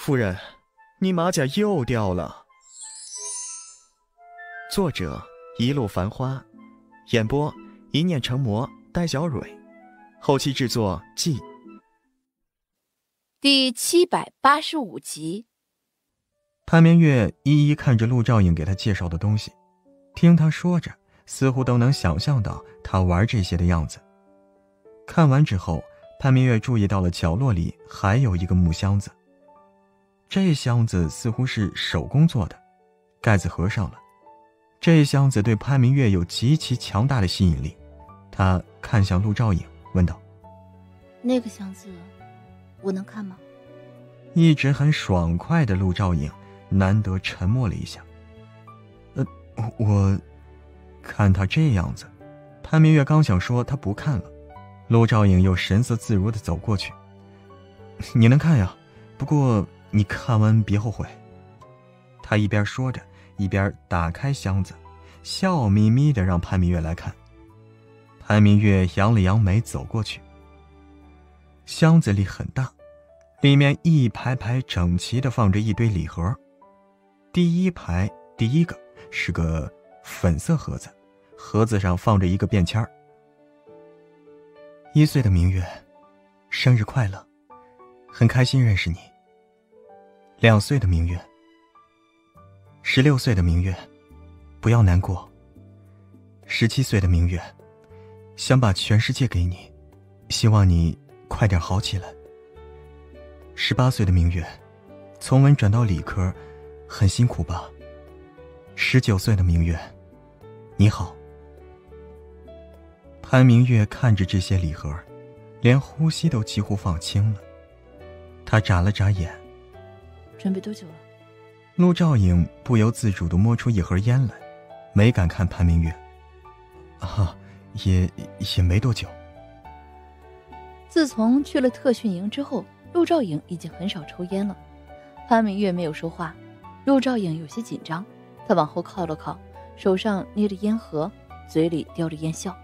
夫人，你马甲又掉了。作者：一路繁花，演播：一念成魔，戴小蕊，后期制作：季。 第785集。 潘明月一一看着陆兆颖给他介绍的东西，听他说着，似乎都能想象到他玩这些的样子。看完之后，潘明月注意到了角落里还有一个木箱子，这箱子似乎是手工做的，盖子合上了。这箱子对潘明月有极其强大的吸引力，他看向陆兆颖问道： 那个箱子我能看吗？ 一直很爽快的陆兆颖难得沉默了一下。我看他这样子，潘明月刚想说他不看了，陆兆颖又神色自如地走过去。你能看呀，不过你看完别后悔。他一边说着，一边打开箱子，笑眯眯地让潘明月来看。潘明月扬了扬眉走过去。箱子里很大，里面一排排整齐地放着一堆礼盒。第一排第一个是个粉色盒子，盒子上放着一个便签儿。1岁的明月，生日快乐，很开心认识你。2岁的明月，16岁的明月，不要难过。17岁的明月，想把全世界给你，希望你快点好起来。18岁的明月，从文转到理科，很辛苦吧。19岁的明月，你好。潘明月看着这些礼盒，连呼吸都几乎放轻了。他眨了眨眼。 准备多久了？ 陆兆颖不由自主地摸出一盒烟来，没敢看潘明月。也没多久。 自从去了特训营之后，陆兆颖已经很少抽烟了。潘明月没有说话，陆兆颖有些紧张，他往后靠了靠，手上捏着烟盒，嘴里叼着烟笑。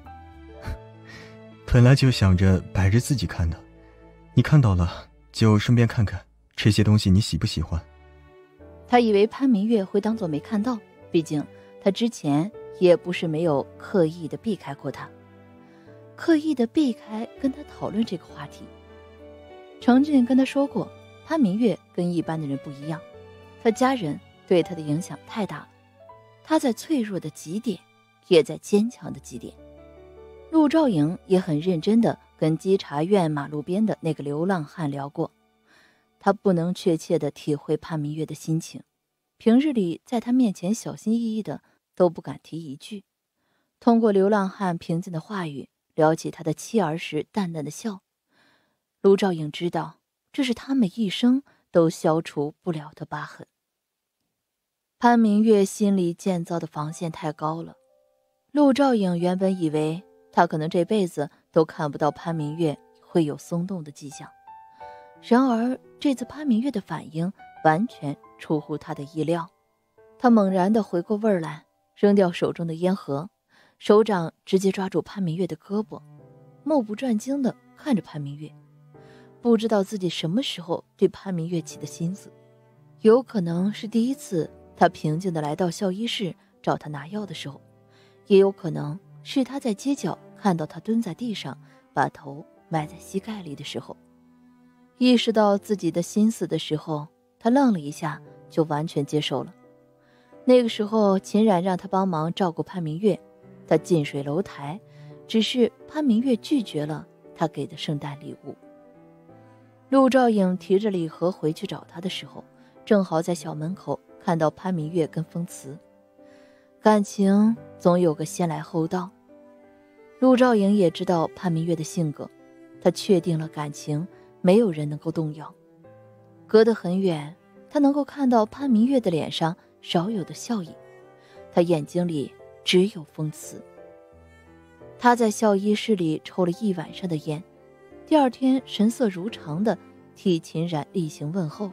本来就想着摆着自己看的，你看到了就顺便看看这些东西你喜不喜欢。 他以为潘明月会当作没看到，毕竟他之前也不是没有刻意的避开过他，刻意的避开跟他讨论这个话题。程俊跟他说过，潘明月跟一般的人不一样，他家人对他的影响太大了，他在脆弱的极点，也在坚强的极点。陆兆颖也很认真地跟稽查院马路边的那个流浪汉聊过，他不能确切地体会潘明月的心情，平日里在他面前小心翼翼的都不敢提一句。通过流浪汉平静的话语，聊起他的妻儿时淡淡的笑，陆兆颖知道这是他们一生都消除不了的疤痕。潘明月心里建造的防线太高了，陆兆颖原本以为他可能这辈子都看不到潘明月会有松动的迹象，然而这次潘明月的反应完全出乎他的意料。他猛然地回过味来，扔掉手中的烟盒，手掌直接抓住潘明月的胳膊，目不转睛地看着潘明月。不知道自己什么时候对潘明月起的心思，有可能是第一次他平静地来到校医室找他拿药的时候，也有可能是他在街角看到他蹲在地上，把头埋在膝盖里的时候。意识到自己的心思的时候，他愣了一下，就完全接受了。那个时候秦冉让他帮忙照顾潘明月，他近水楼台，只是潘明月拒绝了他给的圣诞礼物。陆兆颖提着礼盒回去找他的时候，正好在小门口看到潘明月跟风辞。感情总有个先来后到，陆兆颖也知道潘明月的性格，他确定了感情没有人能够动摇。隔得很远，他能够看到潘明月的脸上少有的笑意，他眼睛里只有风刺。他在校医室里抽了一晚上的烟，第二天神色如常地替秦冉例行问候。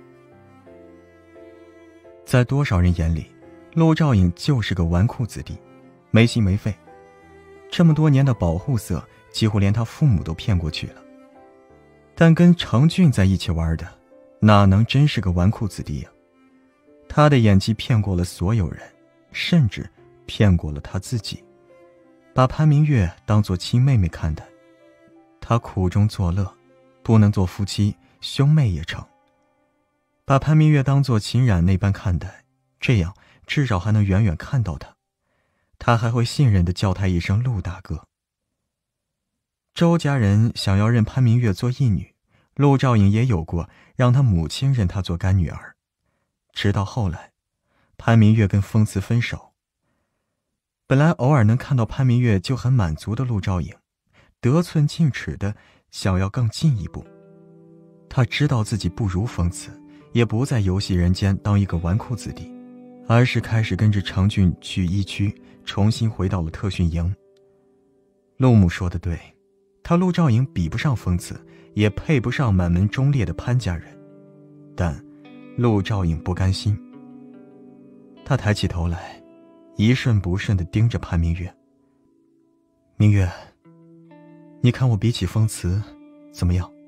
在多少人眼里，陆兆颖就是个纨绔子弟，没心没肺，这么多年的保护色几乎连他父母都骗过去了。但跟程俊在一起玩的， 哪能真是个纨绔子弟呀？他的演技骗过了所有人，甚至骗过了他自己，把潘明月当作亲妹妹看待。他苦中作乐，不能做夫妻，兄妹也成。把潘明月当作秦冉那般看待，这样至少还能远远看到他，他还会信任地叫他一声陆大哥。周家人想要认潘明月做义女，陆兆颖也有过让他母亲认她做干女儿。直到后来，潘明月跟风慈分手。本来偶尔能看到潘明月就很满足的陆兆颖，得寸进尺的想要更进一步。他知道自己不如风慈，也不在游戏人间当一个纨绔子弟，而是开始跟着程俊去一区，重新回到了特训营。陆母说的对，他陆兆颖比不上风慈，也配不上满门忠烈的潘家人。但陆兆颖不甘心，他抬起头来，一瞬不瞬地盯着潘明月。明月，你看我比起风慈怎么样？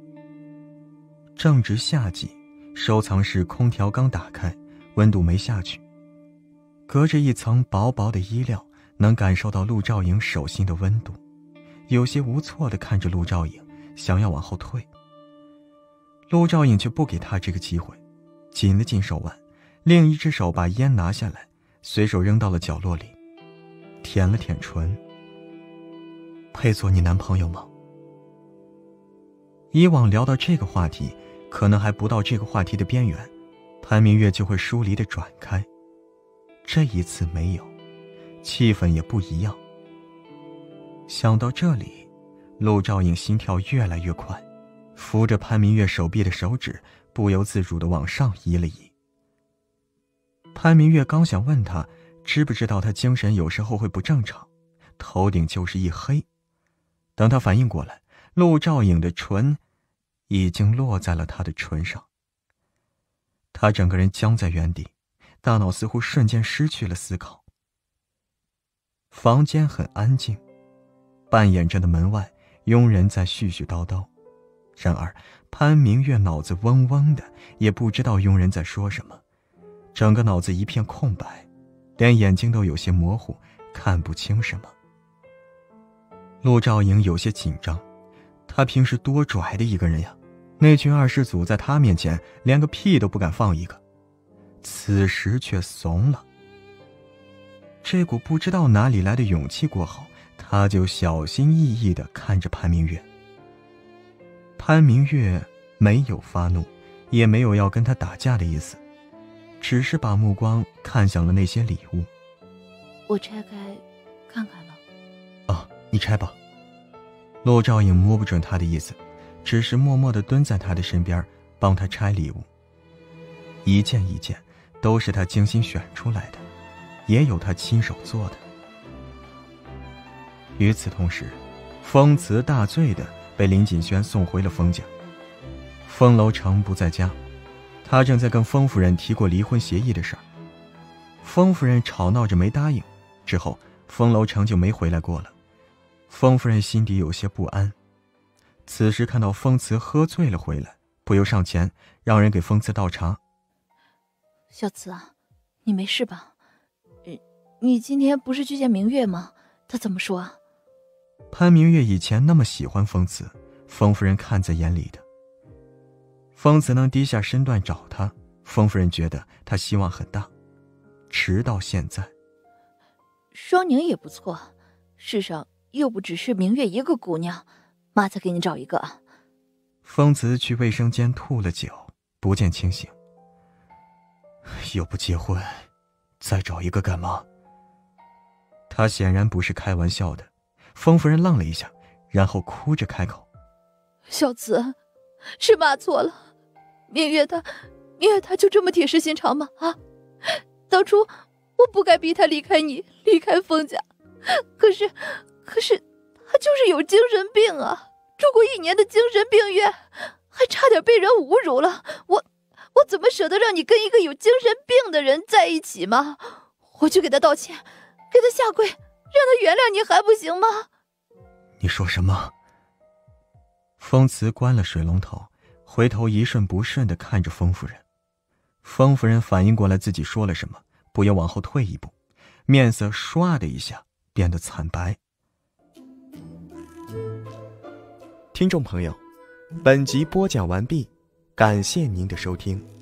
正值夏季，收藏室空调刚打开，温度没下去，隔着一层薄薄的衣料，能感受到陆兆颖手心的温度，有些无措地看着陆兆颖，想要往后退。陆兆颖却不给他这个机会，紧了紧手腕，另一只手把烟拿下来，随手扔到了角落里，舔了舔唇。配做你男朋友吗？以往聊到这个话题，可能还不到这个话题的边缘，潘明月就会疏离地转开。这一次没有，气氛也不一样。想到这里，陆兆颖心跳越来越快，扶着潘明月手臂的手指不由自主地往上移了移。潘明月刚想问他知不知道他精神有时候会不正常，头顶就是一黑。等他反应过来，陆兆颖的唇已经落在了他的唇上。他整个人僵在原地，大脑似乎瞬间失去了思考。房间很安静，扮演着的门外佣人在絮絮叨叨，然而潘明月脑子嗡嗡的，也不知道佣人在说什么，整个脑子一片空白，连眼睛都有些模糊，看不清什么。陆兆颖有些紧张，他平时多拽的一个人呀，那群二世祖在他面前连个屁都不敢放一个，此时却怂了。这股不知道哪里来的勇气过后，他就小心翼翼地看着潘明月。潘明月没有发怒，也没有要跟他打架的意思，只是把目光看向了那些礼物。 我拆开看看了。 哦，你拆吧。陆兆颖摸不准他的意思，只是默默地蹲在他的身边，帮他拆礼物。一件一件都是他精心选出来的，也有他亲手做的。与此同时，风慈大醉的被林锦轩送回了风家。风楼成不在家，他正在跟风夫人提过离婚协议的事儿。风夫人吵闹着没答应，之后风楼成就没回来过了。风夫人心底有些不安，此时看到风慈喝醉了回来，不由上前让人给风慈倒茶。 小慈啊，你没事吧？你今天不是去见明月吗？他怎么说啊？ 潘明月以前那么喜欢风慈，风夫人看在眼里的。风慈能低下身段找他，风夫人觉得他希望很大。直到现在， 双宁也不错，世上又不只是明月一个姑娘，妈再给你找一个啊。 风慈去卫生间吐了酒，不见清醒。又不结婚，再找一个干嘛？他显然不是开玩笑的。风夫人愣了一下，然后哭着开口： 小慈，是妈错了，明月她就这么铁石心肠吗？啊，当初我不该逼她离开你，离开风家，可是她就是有精神病啊，住过1年的精神病院，还差点被人侮辱了。我怎么舍得让你跟一个有精神病的人在一起吗？我去给他道歉，给他下跪，让他原谅你还不行吗？ 你说什么？风慈关了水龙头， 回头一瞬不瞬地看着封夫人。封夫人反应过来自己说了什么，不由往后退一步，面色唰的一下变得惨白。 听众朋友，本集播讲完毕，感谢您的收听。